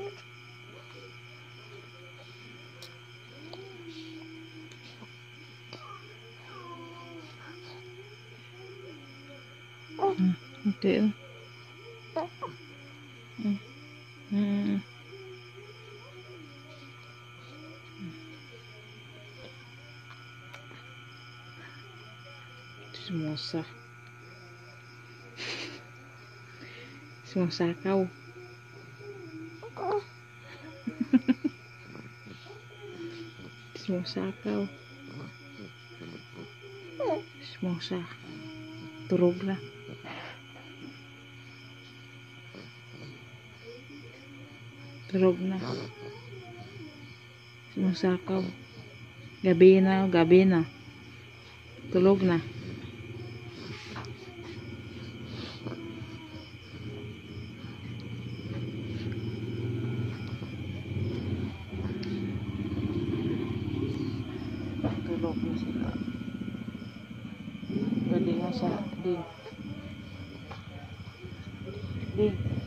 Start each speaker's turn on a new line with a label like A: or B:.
A: Hindi. Sumosa. Sumasakaw. Sumasakaw. Sumosa. Turog na. Turog na. Sumasakaw. Gabi na, gabi na. Tulog na. Tulog na sila. Galing na siya. Ding. Ding.